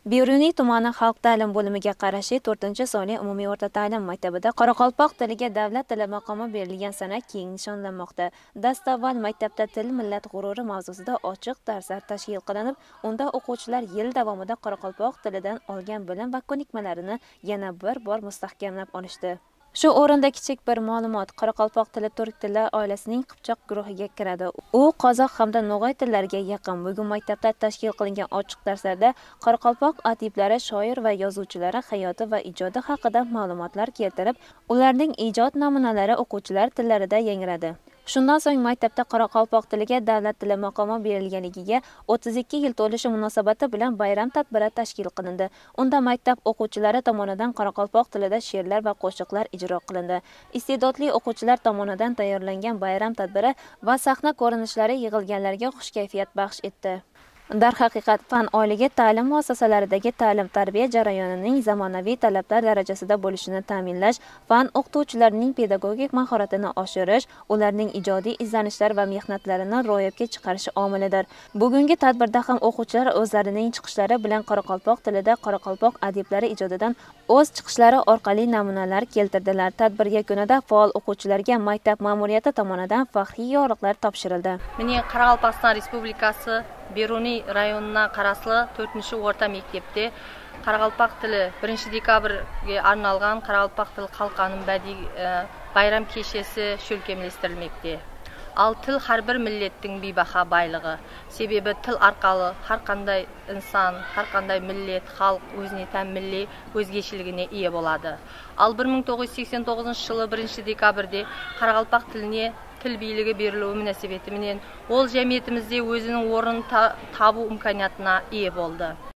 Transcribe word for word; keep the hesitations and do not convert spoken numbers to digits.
Beruniy tumani xalq ta'lim bo'limiga qarashli to'rtinchi sonli umumiy o'rta ta'lim maktabida qoraqalpoq tiliga davlat tili maqomi berilgan sana keng nishonlanmoqda. Dastavval maktabda til millat g'ururi mavzusida ochiq darslar tashkil qilinib, unda o'quvchilar yil davomida qoraqalpoq tilidan olgan bilim va ko'nikmalarini yana bir bor mustahkamlab olishdi. Shu o'rinda kichik bir ma'lumot: qoraqalpoq tili turk tili oilasining qipchoq guruhiga kiradi. U qozoq hamda no'g'ay tillariga yaqin. Bugun maktabda tashkil qilingan ochiq darslarda qoraqalpoq adiblari, shoir va yozuvchilari hayoti va ijodi haqida ma'lumotlar keltirib, ularning ijod namunalari o'quvchilar tillarida yangradi. Shundan so'ng maktabda qoraqalpoq tiliga davlat tili maqomi berilganiga o'ttiz ikki yil to'lishi munosabati bilan bayram tadbiri tashkil qilindi. Unda maktab o'quvchilari tomonidan qoraqalpoq tilida she'rlar va qo'shiqlar ijro qilindi. Iste'dodli o'quvchilar tomonidan tayyorlangan bayram tadbiri va sahna ko'rinishlari yig'ilganlarga xush kayfiyat baxsh etdi. Darhaqiqat, fan oyligi ta'lim muassasalaridagi ta'lim-tarbiya jarayonining zamonaviy talablar darajasida bo'lishini ta'minlash, fan o'qituvchilarining pedagogik mahoratini oshirish, ularning ijodiy izlanishlar va mehnatlarini ro'yobga chiqarish omilidir. Bugungi tadbirda ham o'quvchilar o'zlarining chiqishlari bilan qoraqalpoq tilida qoraqalpoq adiblari ijodidan o'z chiqishlari orqali namunalar keltirdilar. Tadbir yakunida faol o'quvchilarga maktab ma'muriyati tomonidan faxriy yorliqlar topshirildi. Mening Qoraqalpog'iston Respublikasi Beruniy rayonuna qarasli to'rtinchi o'rta maktabda qoraqalpoq tili birinchi dekabrga arnalgan qoraqalpoq tili qalqoning badiiy bayram kechasi ko'rkamlashtirilmoqda. Al til har bir millatning bebaho boyligi. Sebebi til orqali har qanday inson, har qanday millat, xalq o'zining tan milliy o'zgachiligine ega bo'ladi. Al bir ming to'qqiz yuz sakson to'qqizinchi yili birinchi dekabrda qoraqalpoq tilini til biyligi beriluvi munosabati bilan o'z jamiyatimizda o'zining o'rnini tabu imkoniyatiga ega bo'ldi.